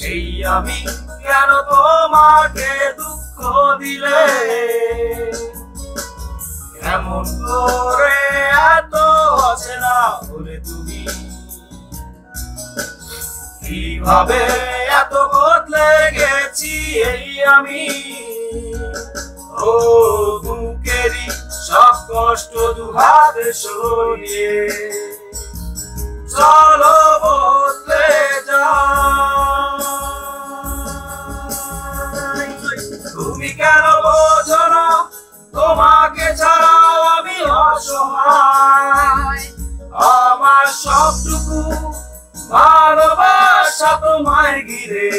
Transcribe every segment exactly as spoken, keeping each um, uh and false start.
সেই আমি কেন তোমাকে দুঃখ দিলে কেমন করে এত অচেনা হলে তুমি কিভাবে এত বদলে গেছি এই আমি ও বুকেরই সব কষ্ট দুহাতে সরিয়ে চলো বদলে যাই তুমি কেন বোঝো না তোমাকে ছাড়াও আমি অসহায় আমার সবটুকু ভালোবাসা তোমায় ঘিরে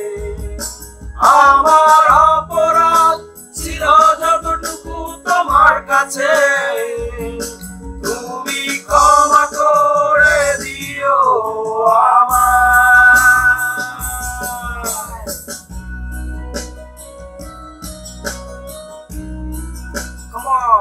আমার অপরাধ ছিল যতটুকু তোমার কাছে তুমি ক্ষমা করে দিও Come on.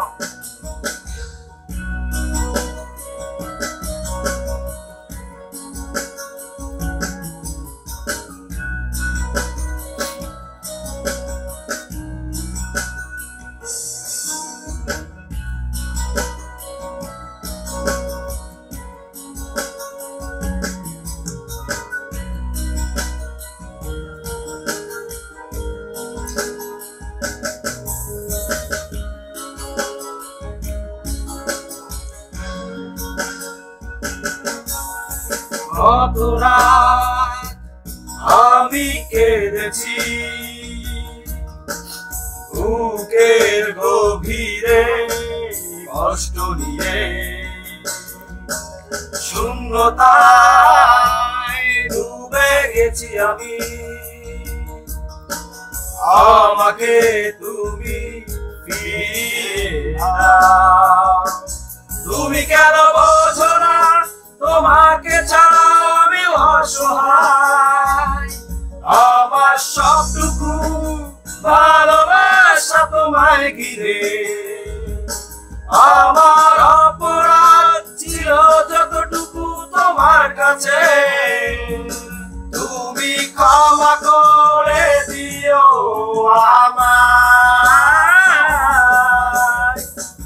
কত রাত আমি কেঁদেছি বুকের গভীরে কষ্ট নিয়ে শূন্যতায় ডুবে গেছি আমি আমাকে তুমি ফিরিয়ে দাও তুমি কেন বোঝো না তোমাকে ছাড়া আমি অসহায় আমার সবটুকু ভালোবাসা তোমায় ঘিরে আমার অপরাধ ছিল যতটুকু তোমার কাছে তুমি ক্ষমা করে দিও আমায়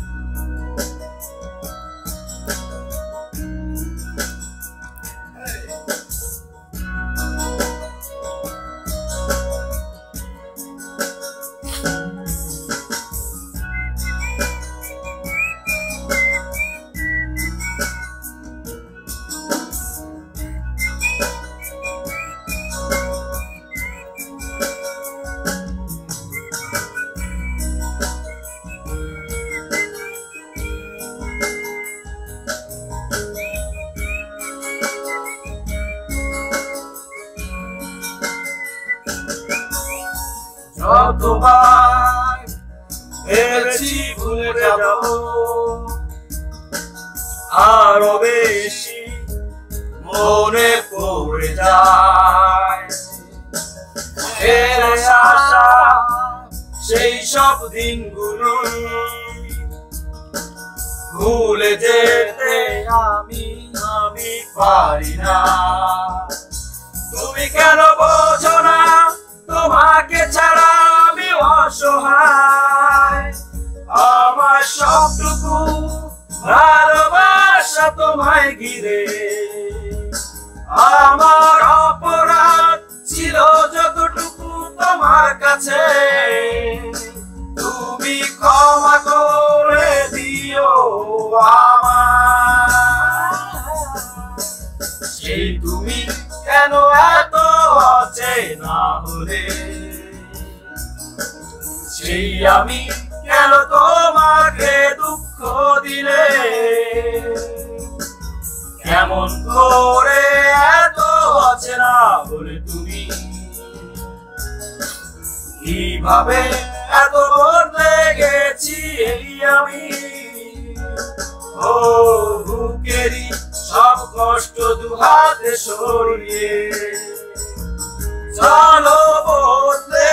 যতবার ভেবেছি ভুলে যাব আরো বেশি মনে পড়ে যায় ফেরে আসা সেই সব দিনগুলো ভুলে যেতে আমি আমি পারি না তুমি কেন বোঝো না তোমাকে ছাড়া আমি অসহায় আমার সবটুকু ভালোবাসা তোমায় ঘিরে আমার অপরাধ ছিল যতটুকু তোমার কাছে তুমি ক্ষমা করে দিও আমায় সেই তুমি কেন এত অচেনা হলে সেই আমি কেন তোমাকে দুঃখ দিলে কেমন করে এত অচেনা হলে তুমি কিভাবে এত বদলে গেছি এই আমি ও বুকেরই সব কষ্ট দুহাতে সরিয়ে চলো বদলে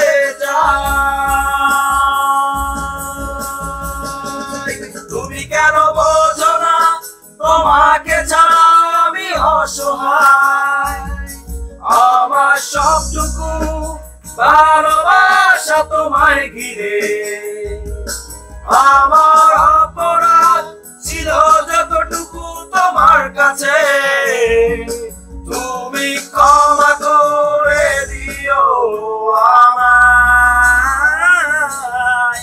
যাই তুমি কেন বোঝো না তোমাকে ছাড়া আমি অসহায় আমার আমার সবটুকু ভালোবাসা তোমায় ঘিরে। আমার অপরাধ ছিল যতটুকু তোমার কাছে, তুমি ক্ষমা করে দিও আমায়।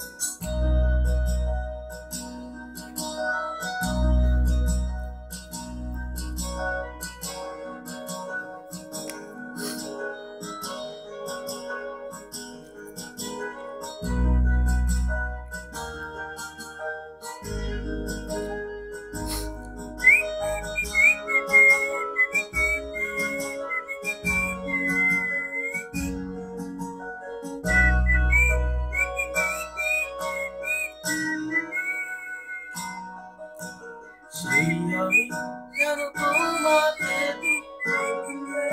সেই আমি কেন তোমাকে দুঃখ দিলে,